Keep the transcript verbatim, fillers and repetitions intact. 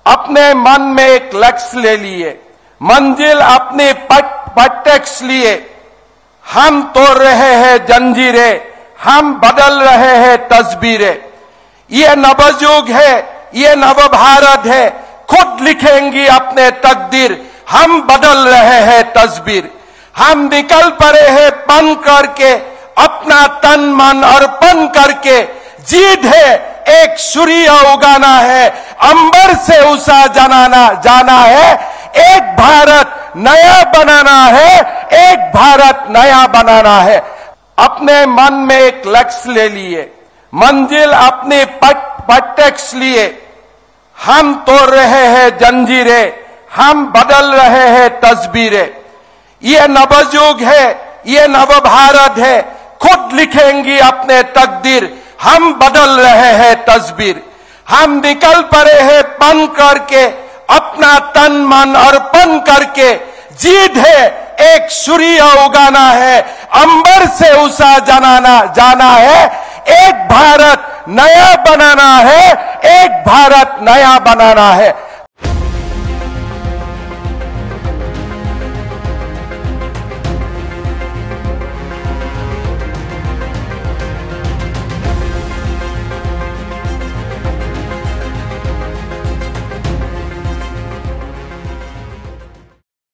अपने मन में एक लक्ष्य ले लिए, मंजिल अपने पट पटक्ष लिए। हम तोड़ रहे हैं जंजीरें, हम बदल रहे हैं तस्वीरें। ये नवयुग है, ये नव भारत है, खुद लिखेंगी अपने तकदीर। हम बदल रहे हैं तस्वीर। हम निकल पड़े हैं पन करके, अपना तन मन अर्पण करके। जीत है एक सूर्य उगाना है, अंबर से उषा जनाना जाना है। एक भारत नया बनाना है, एक भारत नया बनाना है। अपने मन में एक लक्ष्य ले लिए, मंजिल अपने पट पटक्ष लिए। हम तोड़ रहे हैं जंजीरें, हम बदल रहे हैं तस्वीरें। ये नवयुग है, ये नव भारत है, खुद लिखेंगी अपने तकदीर। हम बदल रहे हैं तस्वीर। हम निकल पड़े हैं पन करके, अपना तन मन अर्पण करके। जीत है एक सूर्य उगाना है, अंबर से उषा जनाना जाना है। एक भारत नया बनाना है, एक भारत नया बनाना है।